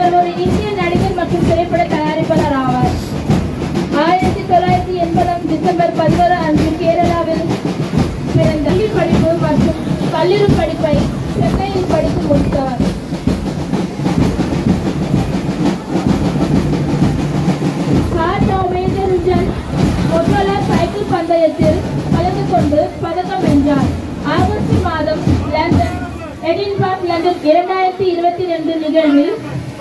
இவர் ஒரு இந்திய நடிகர் மற்றும் திரைப்பட தயாரிப்பாளர் ஆவார். 1980 டிசம்பர் 11 அன்று கேரளாவில் பிறந்த. பள்ளி படிப்பு மற்றும் கல்லூரி படிப்பை சென்னையில் படித்து முடித்தார். மோட்டோலா சைக்கிள் பந்தயத்தில் கலந்து கொண்டு பதக்கம் வென்றார். ஆகஸ்ட் மாதம் எடின்பர்க் லண்டன் 2022 நிகழ்வில்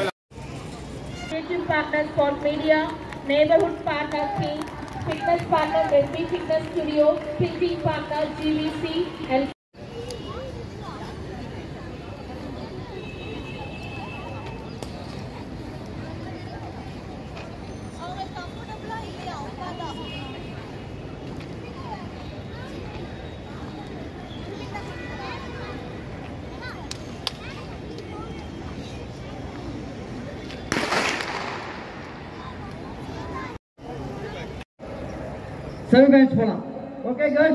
partner Sport Media, Neighborhood Partner King, Fitness Partner SB Fitness Studio, Printing Partner GVC and Seven guys போலாம். Okay guys.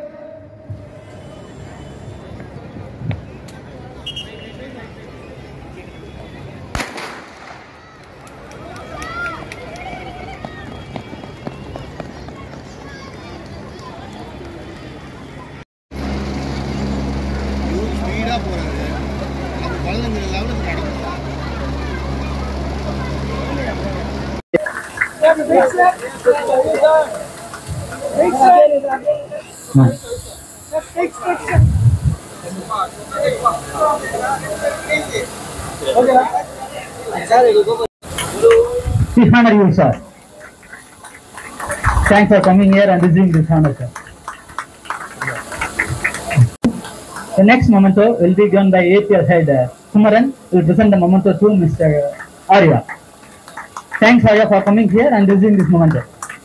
ஸ்பீடா போறாரு. அது பல்லங்க லெவலுக்கு நடக்கும். This honor you, sir. Thanks for coming here and receiving this honor, sir. The next memento will be given by 8-year head Sumaran. Will present the memento to Mr. Arya. Thanks, Arya, for coming here and receiving this memento.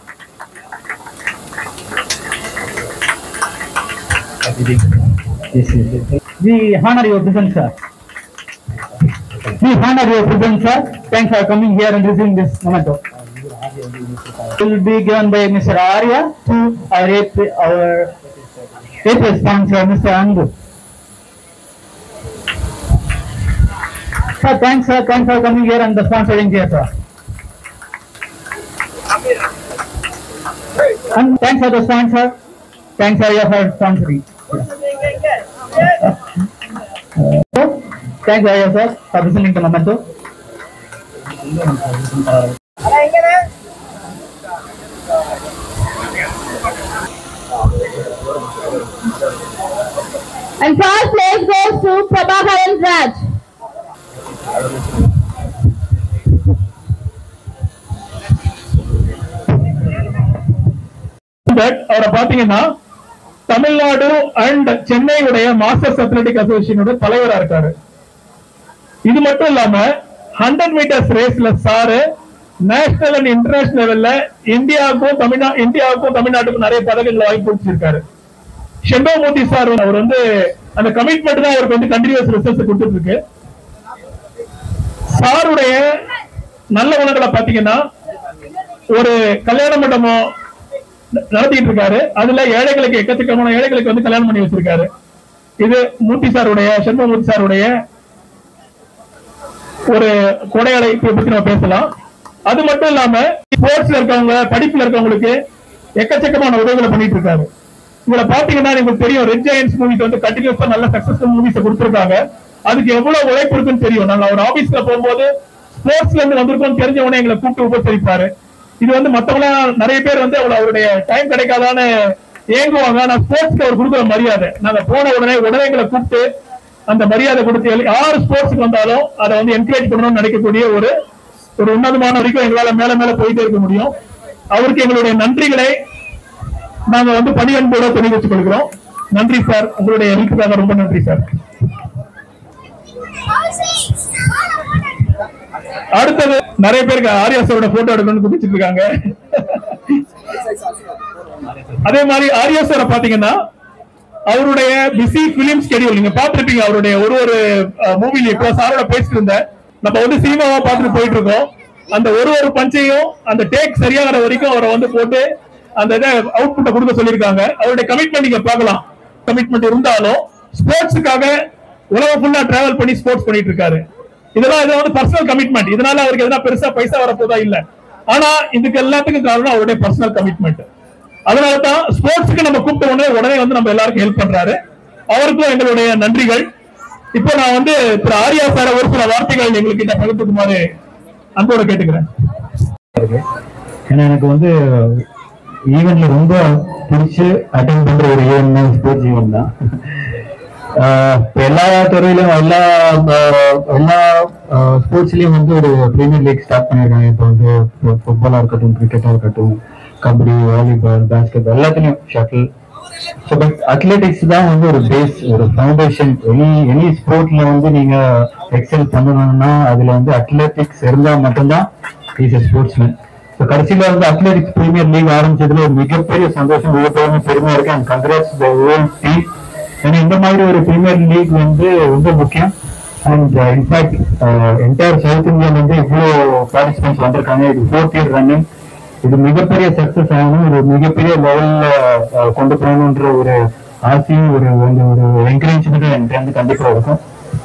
Yes. We honor your presence, sir. We honor your presence, sir. Thanks for coming here and receiving this memento. It will be given by Mr. Arya to our AP sponsor, Mr. Andu. Sir, thanks for coming here and the sponsoring here, sir. And thanks for the sponsor. Thanks, Arya, for sponsoring. Thanks, Arya, sir, for presenting the memento. and first place goes to Prabhakaran Raj. அவரை பாத்தீங்கன்னா Tamil Nadu and சென்னையுடைய masters athletic அசோசியேஷனோட தலைவரா இருக்காரு. இது மட்டும் இல்லாம 100 metres ரேஸ்ல சாரு நேஷனல் அண்ட் இன்டர்நேஷனல் லெவல்ல இந்தியாவுக்கும் தமிழ்நாட்டுக்கும் நிறைய பதக்கங்களை வாங்கி கொடுத்திருக்காரு. செண்பகமூர்த்தி சார் அவர் வந்து அந்த கமிட்மெண்ட் தான் அவருக்கு வந்து கண்டினியூஸ் ரிசல்ட்ஸ் கொடுத்துட்டு இருக்கு. சாருடைய நல்ல குணங்களை பாத்தீங்கன்னா ஒரு கல்யாண மண்டபம் நடத்திட்டு இருக்காரு. அதுல ஏழைகளுக்கு எக்கச்சக்கமான ஏழைகளுக்கு வந்து கல்யாணம் பண்ணி வச்சிருக்காரு. இது மூர்த்தி சாருடைய செண்பகமூர்த்தி சாருடைய ஒரு கொடையாளை பத்தி நம்ம பேசலாம். அது மட்டும் இல்லாம ஸ்போர்ட்ஸ்ல இருக்கவங்க படிப்புல இருக்கவங்களுக்கு எக்கச்சக்கமான உதவிகளை பண்ணிட்டு இருக்காரு. இவங்களை பாத்தீங்கன்னா உங்களுக்கு தெரியும், ரெட் ஜெயன்ட்ஸ் மூவிஸ் வந்து கண்டினியூஸா நல்ல சக்சஸ்ஃபுல் மூவிஸ் கொடுத்திருக்காங்க. அதுக்கு எவ்வளவு உழைப்பு இருக்குன்னு தெரியும். நாங்க ஒரு ஆபீஸ்ல போகும்போது ஸ்போர்ட்ஸ்ல இருந்து வந்திருக்கோம் தெரிஞ்சவனே எங்களை கூப்பிட்டு உபசரிப்பாரு. இது வந்து மத்தவங்க நிறைய பேர் வந்து அவருடைய டைம் கிடைக்காதான்னு ஏங்குவாங்க. நான் ஸ்போர்ட்ஸ்க்கு அவர் கொடுக்குற மரியாதை, நாங்க போன உடனே எங்களை கூப்பிட்டு அந்த மரியாதை கொடுத்து யாரு ஸ்போர்ட்ஸ்க்கு வந்தாலும் அதை வந்து என்கரேஜ் பண்ணணும்னு நினைக்கக்கூடிய ஒரு உன்னதமான வரைக்கும் எங்களால மேல மேல போயிட்டே இருக்க முடியும். அவருக்கு எங்களுடைய நன்றிகளை நாங்க வந்து பணியன்போட தெரிவித்துக் கொள்கிறோம். நன்றி சார், உங்களுடைய ஹெல்ப்புக்காக ரொம்ப நன்றி சார். அடுத்தது நிறைய பேருக்கு ஆர்யா சாரோட போட்டோ எடுக்கணும்னு குதிச்சிட்டு இருக்காங்க. அதே மாதிரி ஆர்யா சாரை பாத்தீங்கன்னா அவருடைய பிஸி பிலிம் ஸ்கெடியூல் நீங்க பாத்துருப்பீங்க. அவருடைய ஒரு மூவில இப்போ சாரோட பேசிட்டு இருந்தேன். நம்ம வந்து சினிமாவா பார்த்துட்டு போயிட்டு இருக்கோம். அந்த ஒரு பஞ்சையும் அந்த டேக் சரியாகிற வரைக்கும் அவரை வந்து போட்டு அந்த இதை அவுட்புட்டை கொடுக்க சொல்லியிருக்காங்க. அவருடைய கமிட்மெண்ட் நீங்க பார்க்கலாம். கமிட்மெண்ட் இருந்தாலும் ஸ்போர்ட்ஸுக்காக உலகம் ஃபுல்லா டிராவல் பண்ணி ஸ்போர்ட்ஸ் பண்ணிட்டு இருக்காரு. இதெல்லாம் இது வந்து பர்சனல் கமிட்மெண்ட். இதனால அவருக்கு எதனா பெருசா பைசா வரப்போதா இல்ல. ஆனா இதுக்கு எல்லாத்துக்கும் காரணம் அவருடைய பர்சனல் கமிட்மெண்ட். அதனாலதான் ஸ்போர்ட்ஸ்க்கு நம்ம கூப்பிட்ட உடனே வந்து நம்ம எல்லாருக்கும் ஹெல்ப் பண்றாரு. அவருக்கும் எங்களுடைய நன்றிகள். இப்போ நான் வந்து திரு ஆரியா சார ஒரு சில வார்த்தைகள் எங்களுக்கு பகிர்ந்துக்குமாறு அன்போட கேட்டுக்கிறேன். ஏன்னா எனக்கு வந்து ஈவெண்ட்ல ரொம்ப பிடிச்சு அட்டென்ட் பண்ற ஒரு ஈவெண்ட் ஸ்போர்ட்ஸ் ஈவெண்ட் தான். எல்லா துறையிலும் எல்லா ஸ்போர்ட்ஸ்லயும் வந்து ஒரு பிரீமியர் லீக் ஸ்டார்ட் பண்ணிருக்காங்க. இப்போ வந்து ஃபுட்பாலா இருக்கட்டும், கிரிக்கெட்டா இருக்கட்டும், கபடி, வாலிபால், பேஸ்கெட் எல்லாத்துலயும், ஷட்டில். ஸோ பட் அத்லெட்டிக்ஸ் தான் வந்து ஒரு பேஸ், ஒரு ஃபவுண்டேஷன். எனி ஸ்போர்ட்ல வந்து நீங்க எக்ஸல் பண்ணணும்னா அதுல வந்து அத்லெட்டிக்ஸ் இருந்தா மட்டும்தான் இஸ் எ ஸ்போர்ட்ஸ்மேன். ஸோ கடைசியில வந்து அத்லெட்டிக்ஸ் பிரீமியர் லீக் ஆரம்பிச்சதுல ஒரு மிகப்பெரிய சந்தோஷம், மிகப்பெரிய பெருமையா இருக்கு. And congrats the whole team. ஏன்னா இந்த மாதிரி ஒரு பிரீமியர் லீக் வந்து ரொம்ப முக்கியம். அண்ட் இன்ஃபேக்ட் என்டையர் சவுத் இந்தியால வந்து இவ்வளோ பார்ட்டிசிபென்ட்ஸ் வந்திருக்காங்க. இது 4th year ரன்னிங். இது மிகப்பெரிய சக்சஸ் ஆகணும், ஒரு மிகப்பெரிய லெவல்ல கொண்டு போகணுன்ற ஒரு ஆசையும் ஒரு என்கரேஜ்மெண்ட் என்கிட்ட வந்து கண்டிப்பா இருக்கும்.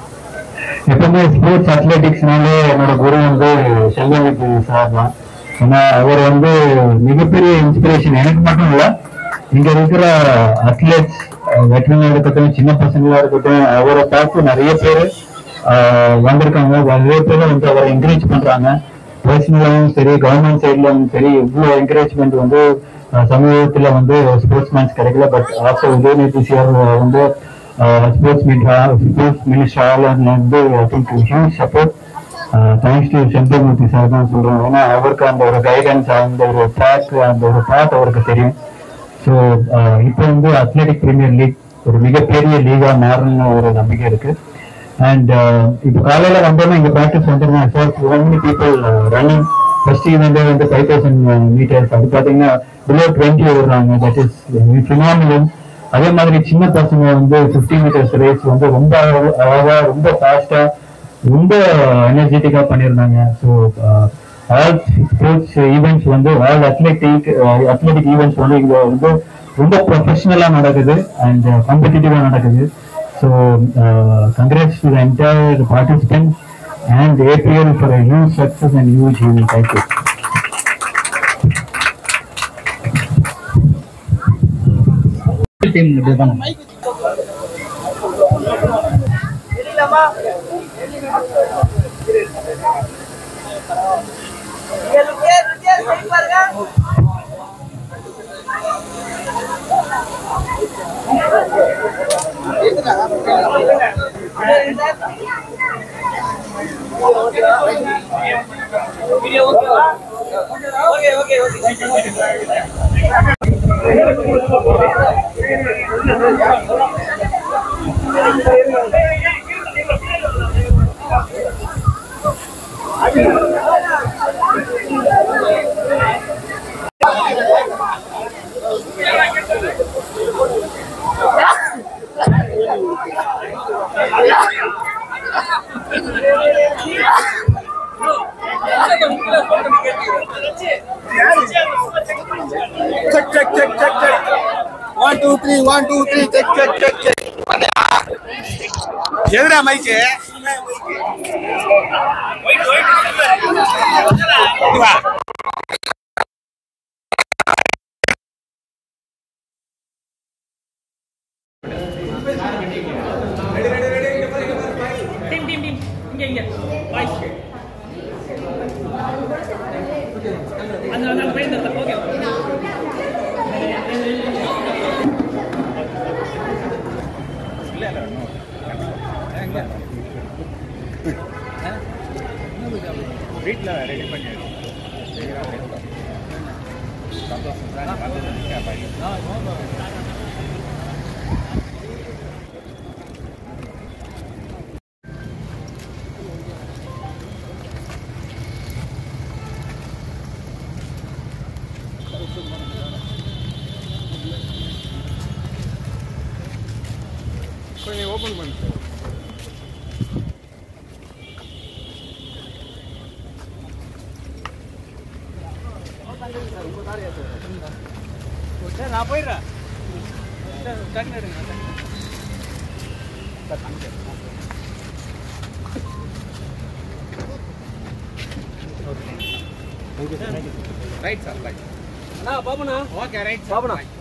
எப்பவுமே ஸ்போர்ட்ஸ் அத்லெட்டிக்ஸ்னாலே என்னோட குரு வந்து செல்வநிதி சார் தான். ஏன்னா அவர் வந்து மிகப்பெரிய இன்ஸ்பிரேஷன் எனக்கு மட்டும் இல்ல, இங்க இருக்கிற அத்லெட்ஸ், வெட்டரனா இருக்கட்டும், சின்ன பசங்களா இருக்கட்டும், அவரை பார்த்து நிறைய பேர் வந்திருக்காங்க. நிறைய பேர் வந்து அவரை என்கரேஜ் பண்றாங்க. பர்சனலாவும் சரி, கவர்மெண்ட் சைட்லயும் சரி, இவ்வளவு என்கரேஜ்மெண்ட் வந்து சமூகத்துல வந்து ஸ்போர்ட்ஸ்மேன்ஸ் கிடைக்கல. பட் ஆஃப்டர் உதயநிதி சார் வந்து ஸ்போர்ட்ஸ் மினிஸ்டர் வந்து I think huge support. Thanks to Senthilmurthy sir தான் சொல்றோம். ஏன்னா அவருக்கு அந்த ஒரு கைடன்ஸ், அந்த ஒரு ட்ராக், அந்த ஒரு பாத் அவருக்கு தெரியும். ஸோ இப்போ வந்து அத்லெட்டிக் பிரீமியர் லீக் ஒரு மிகப்பெரிய லீகா மாறணும்னு ஒரு நம்பிக்கை இருக்கு. அண்ட் இப்போ காலையில வந்தோம்னா இங்க ப்ராக்டிஸ் வந்துருந்தாங்க sir. 1 people running. First event வந்து 5000 meters. அது பாத்தீங்கன்னா below 20 ஓடுறாங்க. That is phenomenal. அதே மாதிரி சின்ன பசங்க வந்து 50 meters ரேஸ் வந்து ரொம்ப அழகா, ரொம்ப ஃபாஸ்டா, ரொம்ப எனர்ஜெட்டிக்கா பண்ணிருந்தாங்க. ஸோ ஆல் ஸ்போர்ட்ஸ் ஈவெண்ட்ஸ் வந்து, ஆல் அத்லெட்டிக் ஈவெண்ட்ஸ் வந்து இங்க வந்து ரொம்ப ப்ரொஃபஷனலா நடக்குது அண்ட் காம்படிட்டிவா நடக்குது. So congrats to the entire participants and APL for a huge success and huge event. Thank you. One, two, three, check. எதுடா மைக்கு? வீட்டில் ரெடி பண்ணி கொஞ்சம் ஓப்பன் பண்ணு. நான் போயிடுறேன். எடுங்க. Right sir right. பாபுண்ணா. Okay right பாபுண்ணா.